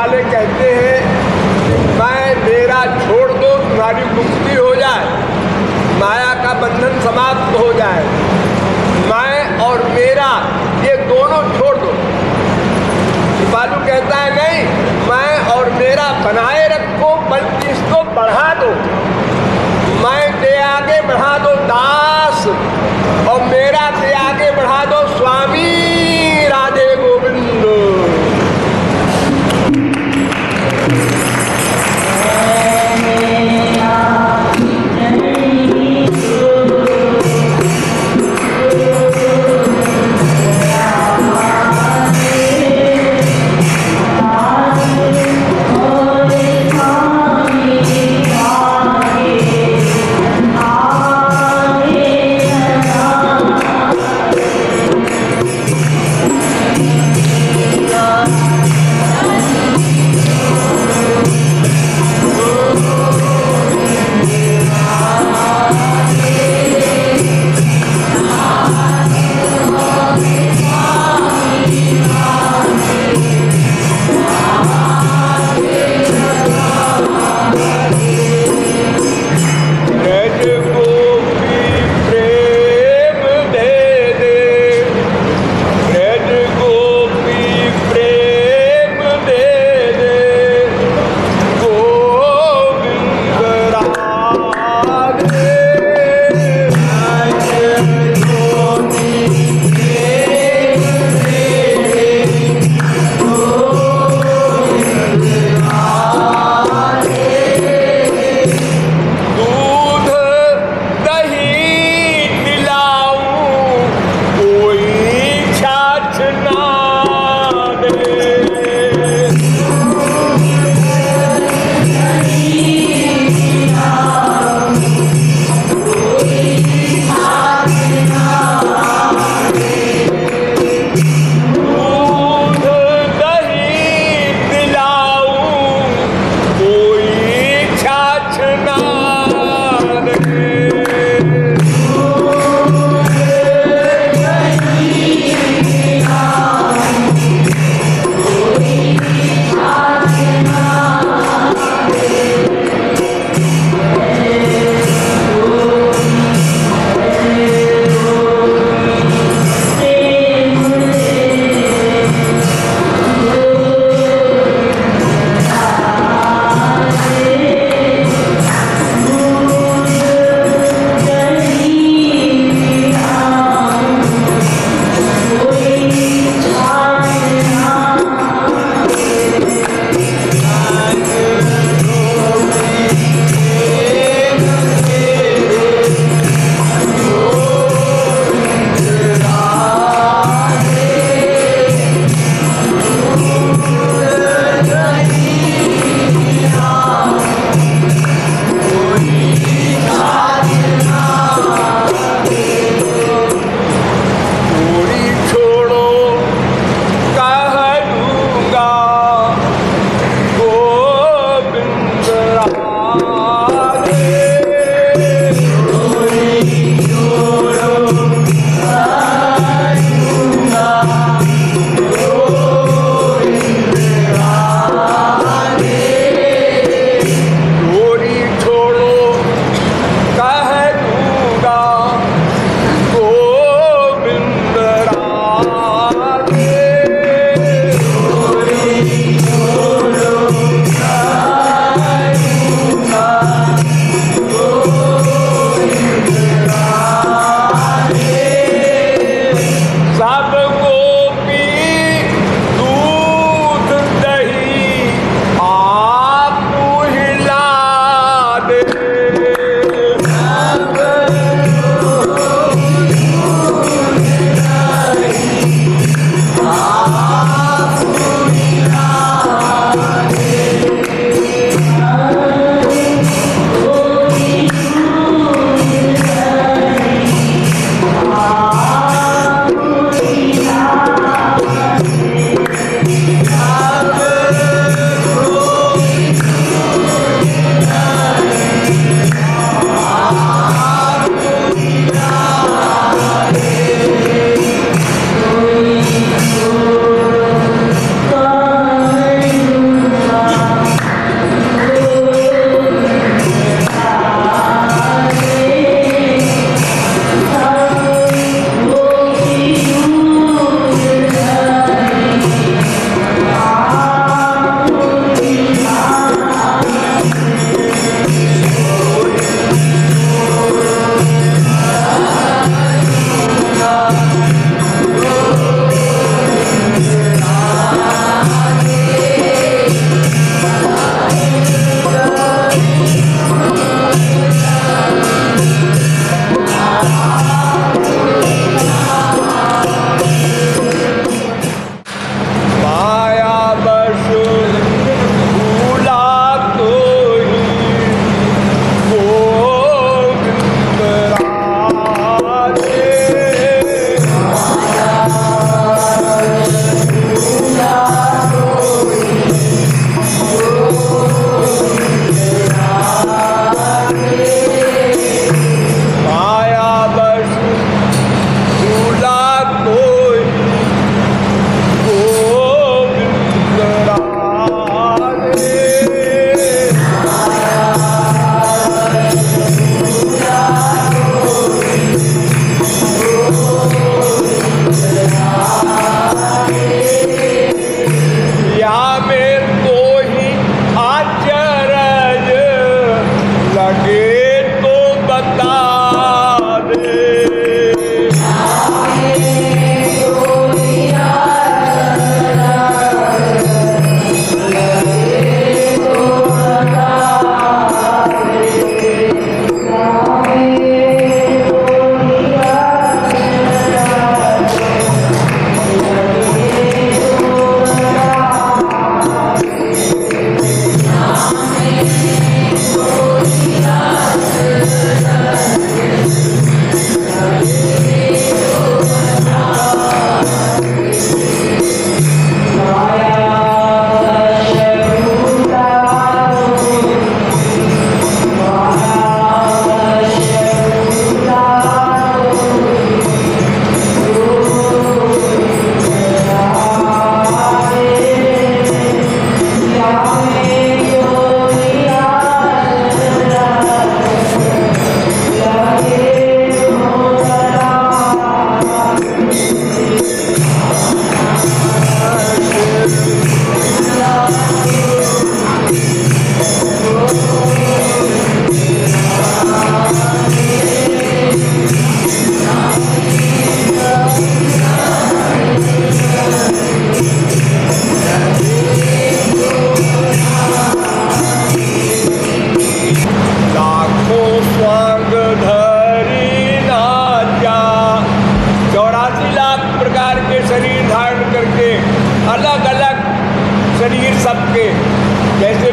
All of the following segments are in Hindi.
वाले कहते हैं कि मैं मेरा छोड़ दो, तुम्हारी मुक्ति हो जाए, माया का बंधन समाप्त हो जाए। मैं और मेरा ये दोनों छोड़ दो। बालू कहता है नहीं, मैं और मेरा बनाए रखो, बल्कि इसको बढ़ा दो। मैं के आगे बढ़ा दो दास, और मेरा के आगे बढ़ा दो स्वामी राधे गोविंद।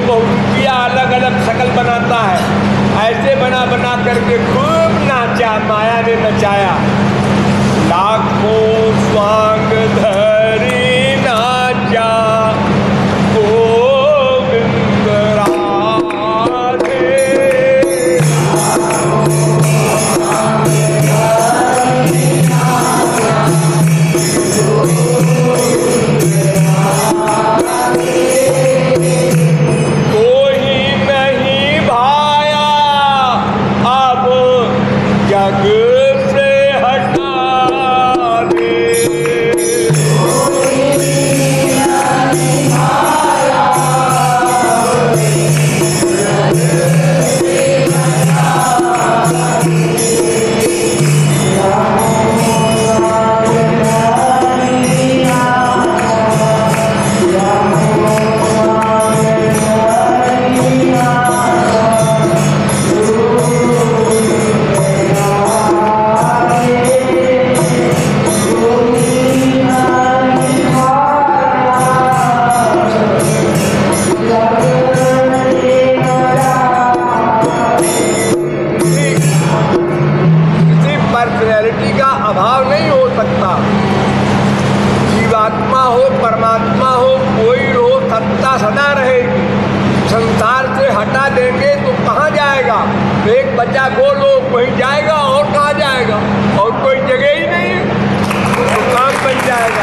बहुरूपिया अलग अलग शकल बनाता है, ऐसे बना बना करके खूब नाचा, माया ने नचाया। लाखों स्वांग धरी नाचा गोविंद राधे। जीवात्मा हो परमात्मा हो कोई हो, सत्ता सदा रहेगी। संसार से हटा देंगे तो कहाँ जाएगा? एक बच्चा को लो वहीं जाएगा, और कहाँ जाएगा? और कोई जगह ही नहीं है, तो काम बन जाएगा।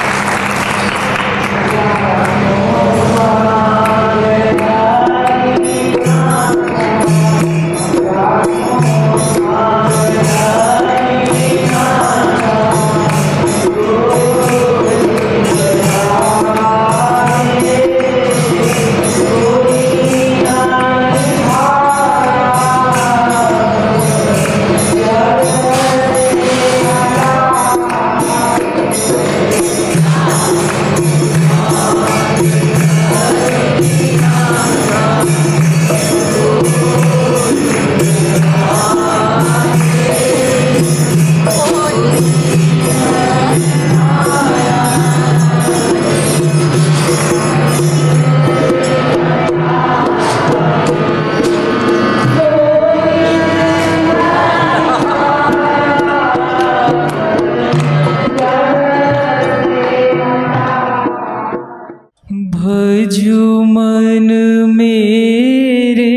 भजू मन मेरे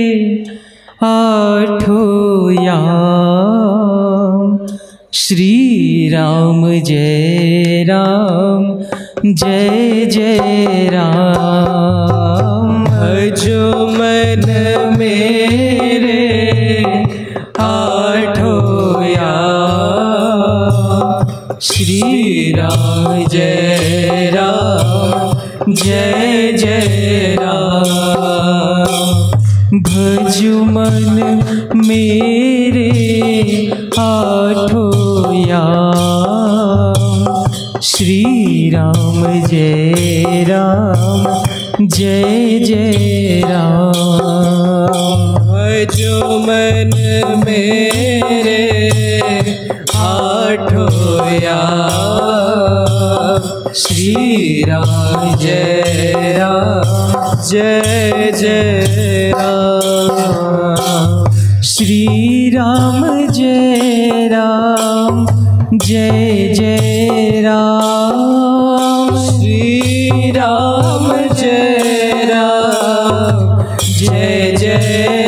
आठों याम, श्री राम जय राम जय जय राम। भजो मन मेरे आठों याम, श्री राम जय राम जय जय राम। भजु मन मेरे आठों याम, श्री राम जय राम जय जय राम। भजु मन मेरे आठों याम, श्री राम जय राम जय जय राम। श्री राम जय राम जय जय राम। श्री राम जय राम जय जय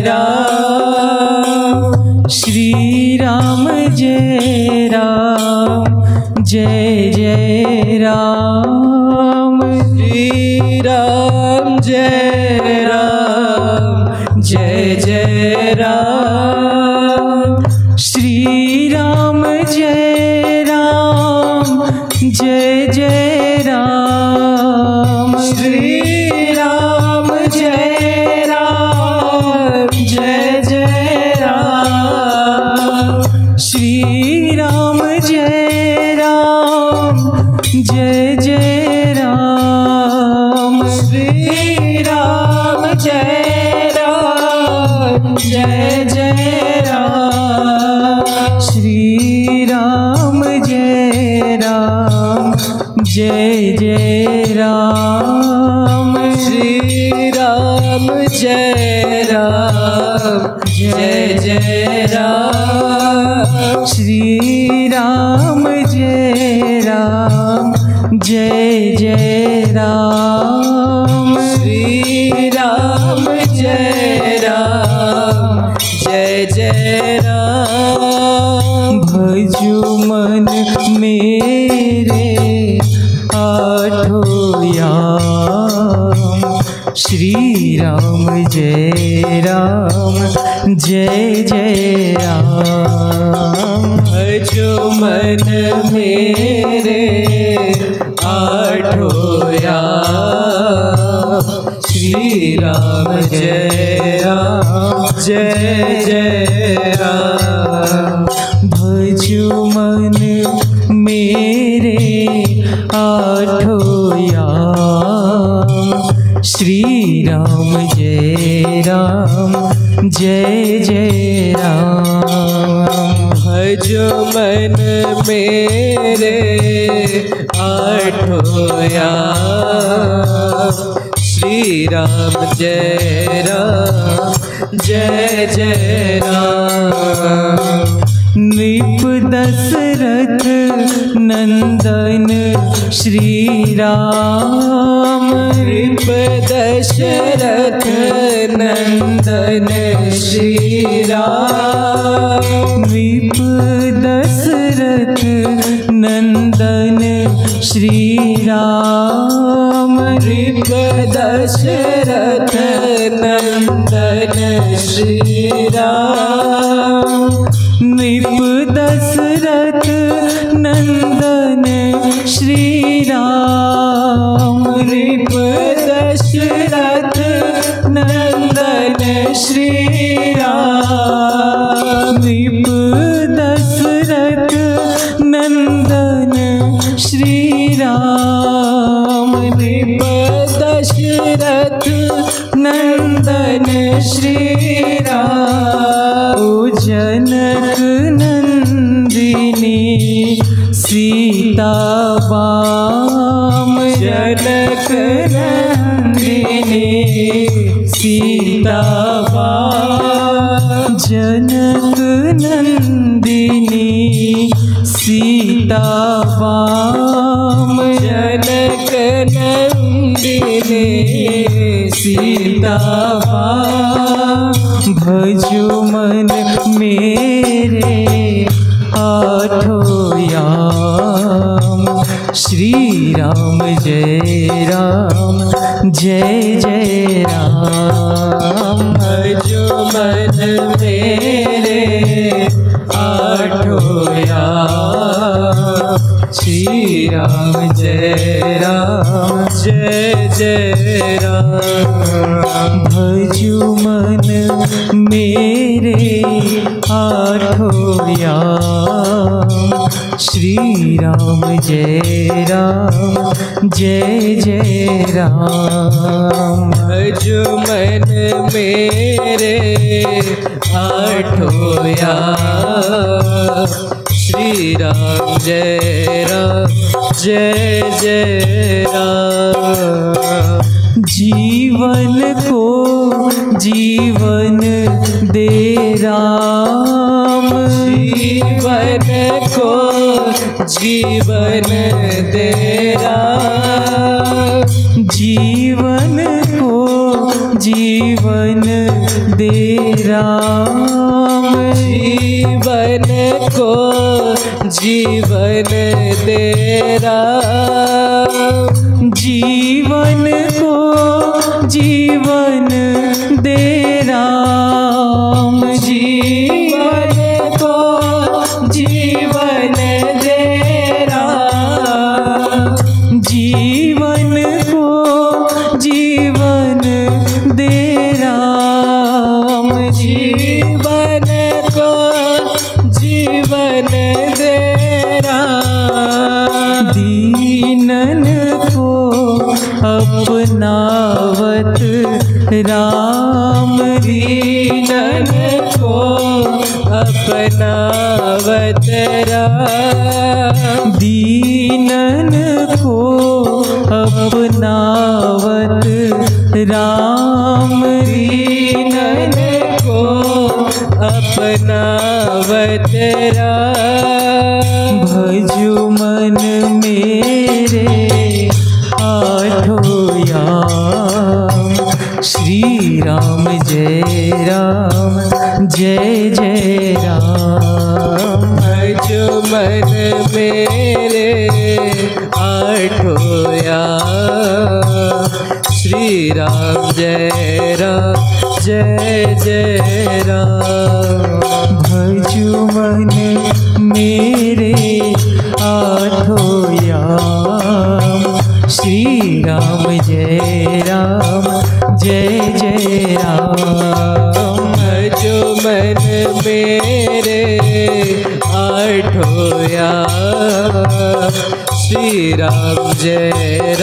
राम। श्री राम जय राम जय जय राम। श्री राम जय राम जय जय राम। श्री राम जय राम जय जय राम। श्री राम जय राम जय जय राम। श्री राम जय राम जय जय राम। श्री राम जय राम जय जय राम। श्री राम जय राम जय जय राम। श्री राम राम जय राम जय जय राम। श्री राम जय राम जय जय राम। श्री राम जय राम जय जय राम। भजो मन मेरे आठों याम। श्री राम जय राम जय जय राम। भजो मन मेरे आठों याम। श्री राम जय राम जय जय राम। भजो मन मेरे आठों याम। श्री राम जय राम जय जय राम। भजो मन मेरे आठों याम। श्री राम जय राम जय जय राम। नृप दशरथ नंदन श्री राम। नृप दशरथ नंदन श्री राम। नृप दशरथ नंदन श्री राम। नृप दशरथ नंदन श्री राम। नृप दशरथ नंदन श्री राम। नृप दशरथ नंदन श्री राम। नृप दशरथ नंदन श्री राम। नृप दशरथ नंदन श्री राम। ओ जनक नंदिनी सीता बाम। जनक नंदिनी सीता बाम। जनक नंदिनी सीता बाम। जनक नंदिनी सीता बाम। भजो मन मेरे आठों याम। श्री राम जय राम जय जय राम। भजो मन मेरे आठों याम। श्री राम जय राम जय जय राम। भजो मन मेरे आठों याम। श्री राम जय राम जय जय राम। भजो मन मेरे आठों याम। श्री राम जय जय राम। जीवन को जीवन दे राम। जीवन को जीवन दे राम। जीवन को जीवन दे राम। जीवन को जीवन दे राम। जीवन को जीवन दे राम। जीवन को जीवन दे राम। जीवन को जीवन दे राम। जीवन को जीवन दे राम। दीनन को अपनावत राम। दीनन को अपनावत राम। दीनन को अपनावत राम। रीनन को अपनावत राम। भजो मन मेरे आठों याम। श्री राम जय राम जय जय राम। भजो मन मेरे आठों याम। श्री राम जय जय राम। भजो मन मेरे आठों याम। श्री राम जय जय राम। भजो मन मेरे आठों याम। श्री राम जय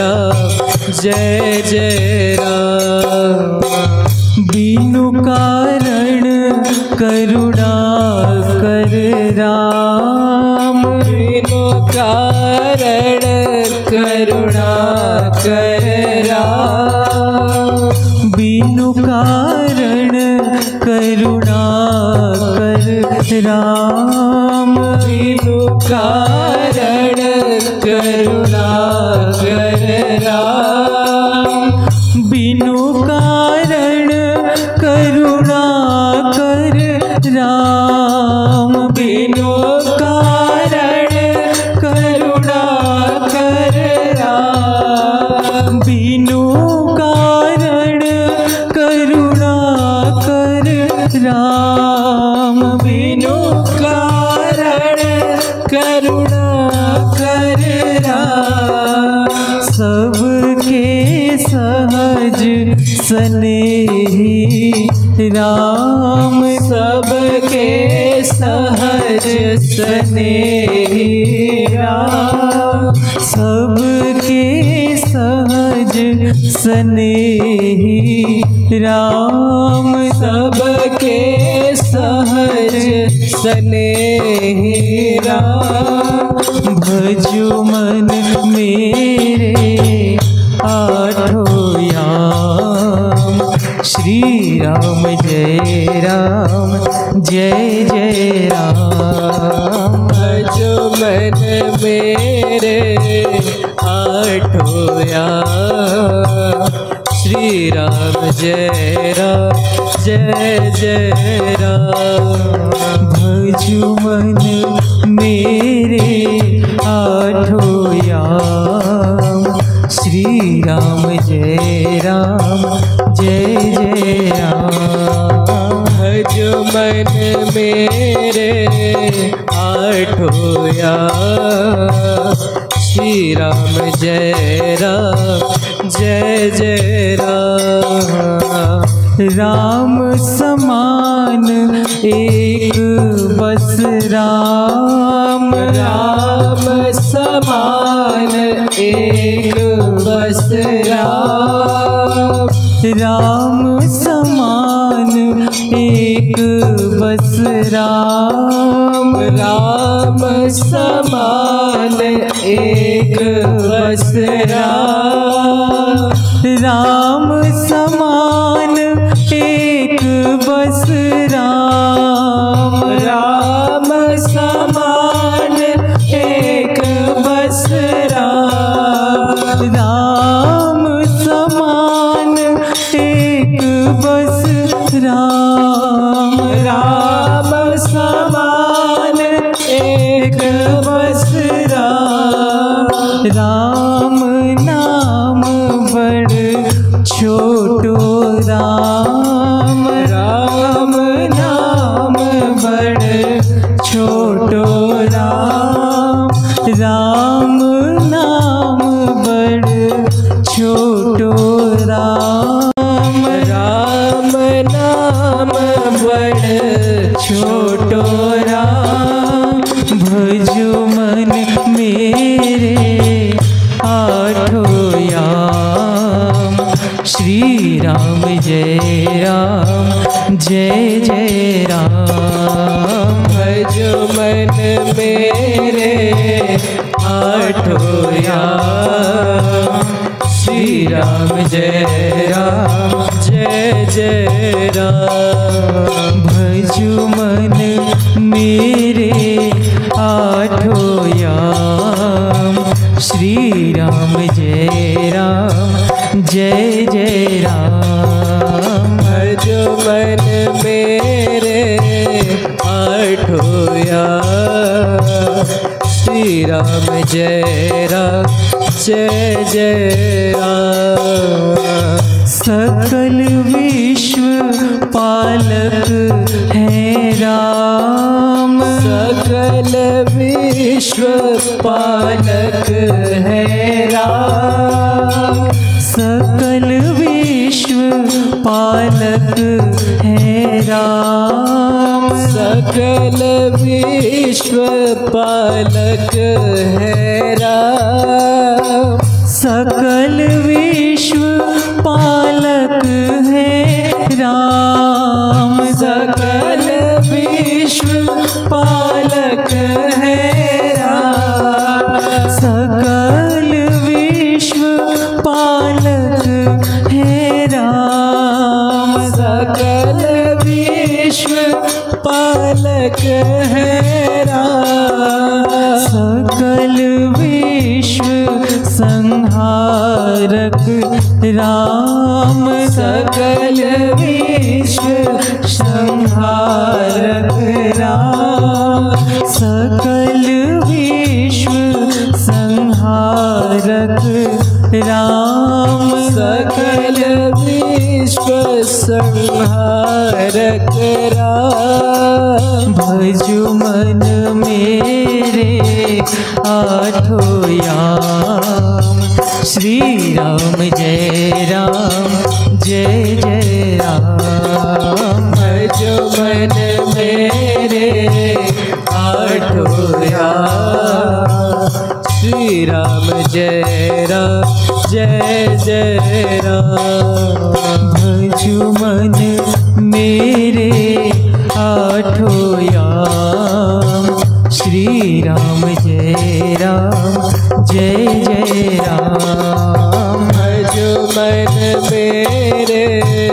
जय राम। बिनु कारण करुणा कर राम। बिनु कारण करुणा कर राम। बिनु कारण करुणा कर राम। बिनु कारण करुणा कर राम। बिनु कारण करुणा कर राम। बिनु कारण करुणा कर राम। बिनु कारण करुणा कर राम। बिनु कारण करुणा कर राम। सबके सहज स्नेही राम। सबके सहज स्नेही राम। सबके सहज स्नेही राम। सबके सहज स्नेही राम। भजो मन मेरे आठों याम। श्री राम जय जय राम। भजो मन मेरे आठों याम। श्री राम जय जय राम। भजो मन मेरे आठों याम। श्री राम जय जय राम। भजो मन मेरे आठों याम। श्री राम जय जय राम। राम समान एक बस राम। राम समान एक बस राम। राम समान एक बस राम। राम समान एक बस राम। राम समान एक बस राम। राम समान एक बस राम। राम समान एक बस राम। राम समान एक बस राम। राम नाम बड़ छोटो राम। राम नाम बड़ छोटो राम। राम नाम बड़ छोटो राम। राम नाम बड़ छोटो राम। भजो मन मेरे आठों याम। श्री राम जय जय राम। भजो मन मेरे आठों याम। श्री राम जय राम जय जय राम। भजु मन मेरे आठों याम, श्री राम जय राम जय जय राम। भजो मन मेरे आठों याम, श्री राम जय राम जय जय राम। सकल विश्व पालक है राम, सकल विश्व पालक है राम, सकल विश्व पालक है राम। सकल विश्व पालक है राम, सकल विश्व पालक है राम। सकल विश्व पालक है राम, सकल विश्व पालक है राम। सकल विश्व पालक है राम, सकल विश्व संहारक राम। सकल विश्व संहारक राम, सकल विश्व संहारक राम। सकल विश्व संहारक राम। भजु मन मेरे आठों याम, श्री राम जय राम जय जय राम। भजो मन मेरे आठों याम, श्री राम जय राम जय जय राम। भजु मन मेरे आठों याम, श्री राम जय राम जय जय राम। भजो मन मेरे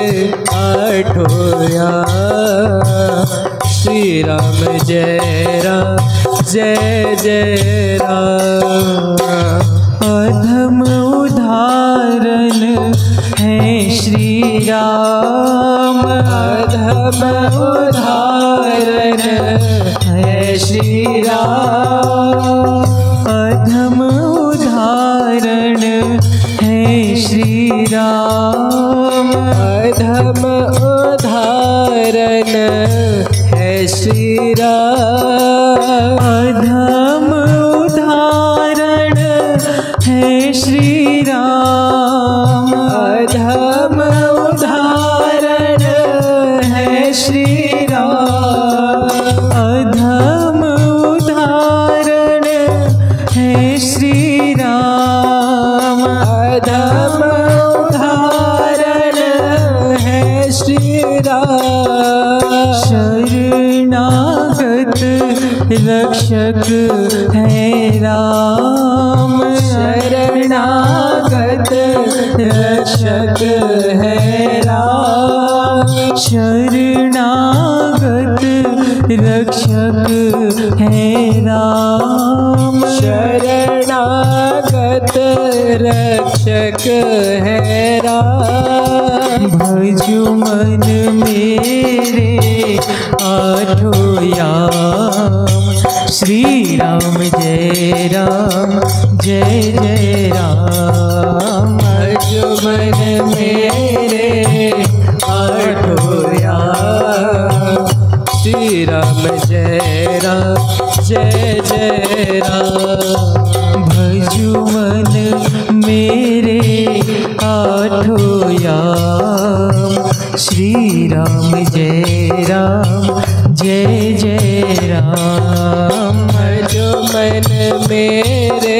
आठों याम, श्री राम जय राम जय जय राम। अधम उदाहरण है श्री राम, अधम उदाहरण है श्री राम, अधम उदाहरण है श्री राम। अधम उदाहरण है श्री राम, अधम उदाहरण है श्री राम। अधम उदाहरण है श्री राम, अधम उदाहरण है श्री राम। अधम उदाहरण है श्री राम। शरणागत रक्षक है राम, शरणागत रक्षक है राम, शरणागत रक्षक है राम। शरणागत रक्षक है राम। भजु मन मेरे आठों याम, श्री राम जय राम जय जय राम। भजो मन मेरे आठों याम, श्री राम जय राम जय जय राम। भजु मन मेरे आठों याम, श्री राम जय राम जय जय राम। भजो मन मेरे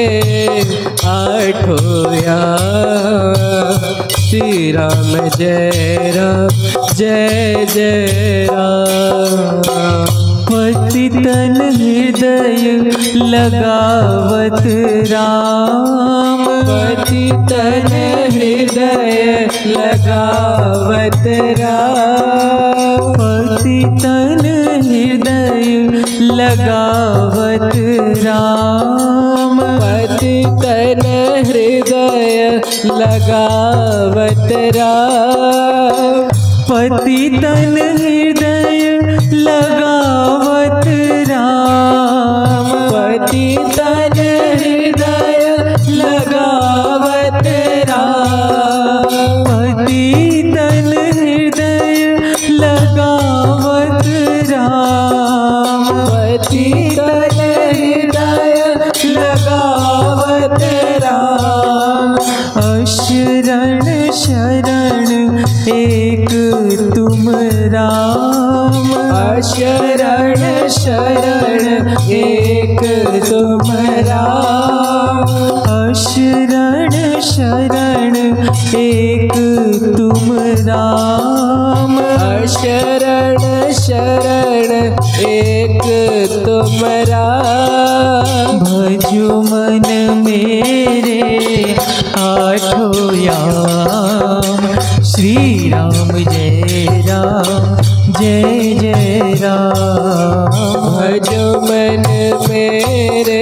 आठों याम, श्री राम जय राम जय जय राम। पतितन हृदय लगावत राम, पतितन हृदय लगावत राम। पतितन हृदय लगावत राम। पतितन हृदय लगावत राम। पतितन हृदय लगावत राम। पतितन हृदय लगावत राम। पतितन हृदय लगावत राम। पतितन हृदय लगावत राम। अशरण शरण एक तुम राम। अशरण शरण एक तुम राम। अशरण शरण एक तुम राम। अशरण शरण एक तुम राम। भजो मन मेरे आठों याम। श्री राम जय राम जय जय राम। भजो मन मेरे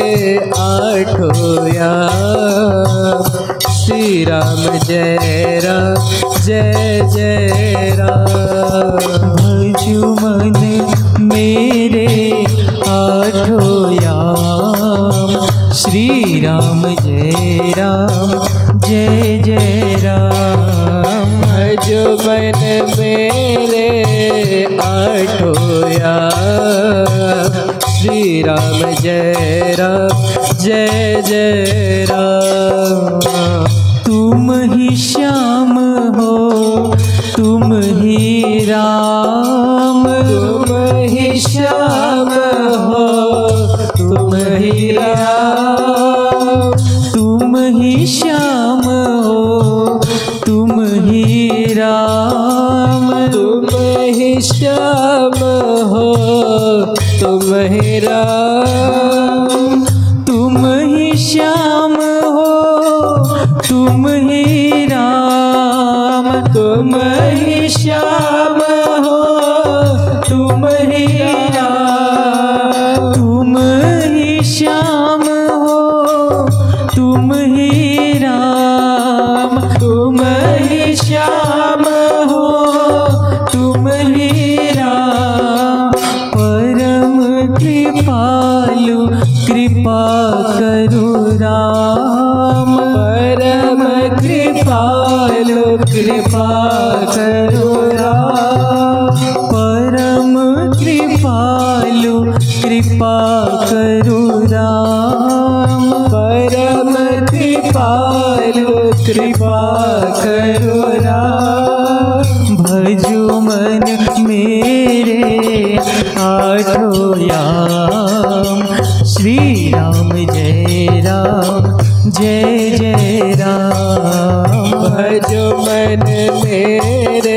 आठों याम। श्री राम जय राम जय जय राम। भजो मन मेरे आठों याम। श्री राम जय राम जय जय राम। भजो मन मेरे आठों याम। श्री राम जय राम जय जय राम। तुम ही श्याम हो तुम ही राम। तुम ही श्याम हो तुम ही राम। तुम ही श्याम हो तुम ही राम। तुम ही श्याम हो तुम ही राम। तुम ही श्याम हो तुम ही राम। तुम ही श्याम हो तुम ही राम। तुम ही श्याम हो तुम ही राम। तुम ही श्याम हो तुम ही राम। परम कृपालु कृपा करो राम। परम कृपालु कृपा करो राम। परम कृपालु कृपा करो राम। परम कृपालु कृपा करो राम। भजो मन मेरे आठों याम। श्री राम जय राम जय जय राम। भजो मन मेरे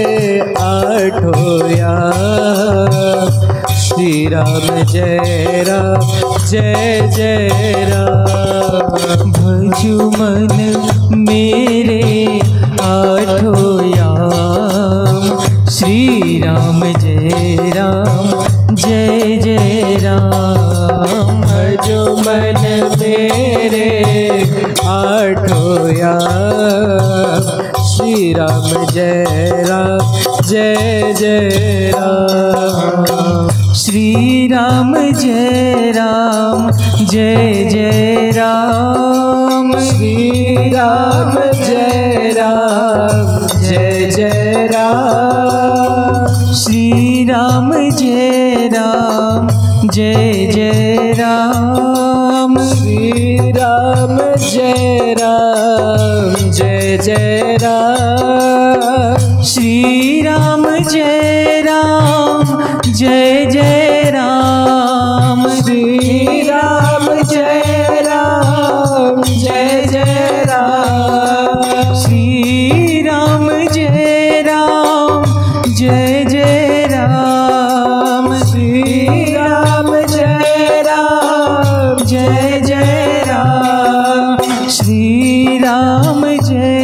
आठों याम। श्री राम जय राम जय जय राम। भजो मन मेरे आठों याम। श्री राम जय राम जय जय राम। भजो मन मेरे आठों याम। श्री राम जय राम जय जय राम। श्री राम जय राम जय जय राम। श्री राम जय राम जय जय राम। श्री राम जय राम जय जय राम। श्री राम जय राम जय जय राम। श्री राम जय राम जय जय राम। श्री राम जय राम जय जय राम। श्री राम जय राम जय जय राम। श्री राम जय राम जय जय राम। श्री राम जय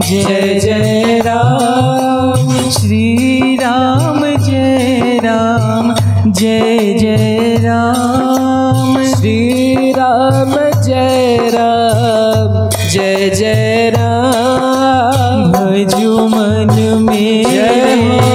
जय जय राम। श्री राम जय राम जय जय राम। श्री राम जय राम जय जय राम। भजो मन मेरे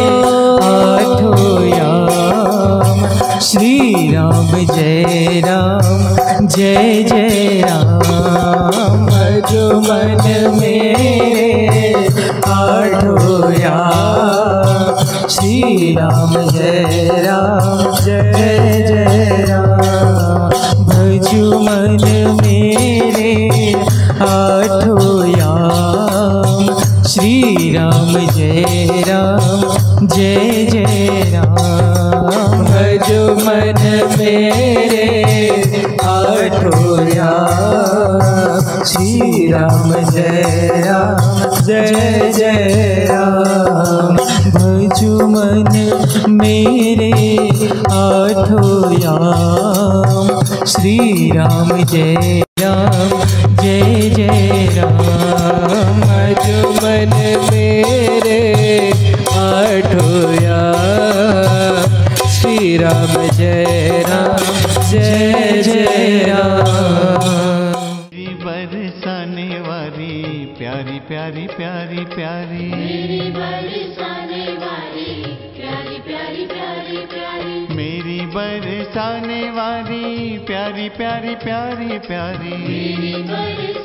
आठों याम। श्री राम जय राम जय जय राम। भजो मन मेरे आठों याम। श्री राम जय राम जय जय राम। भजो मन मेरे आठों याम। श्री राम जय राम जय जय राम। भजो मन मेरे आठों याम। श्री राम जय राम जय जय राम। भजो मन मेरे आठों याम। श्री राम जय राम जय जय राम। भजो मन मेरे आठों याम। श्री राम जय राम जय जय राम। मेरी बरसाने वाली प्यारी प्यारी प्यारी प्यारी। मेरी बरसाने वाली प्यारी प्यारी प्यारी प्यारी। मेरी बरसाने वाली प्यारी प्यारी प्यारी प्यारी। मेरी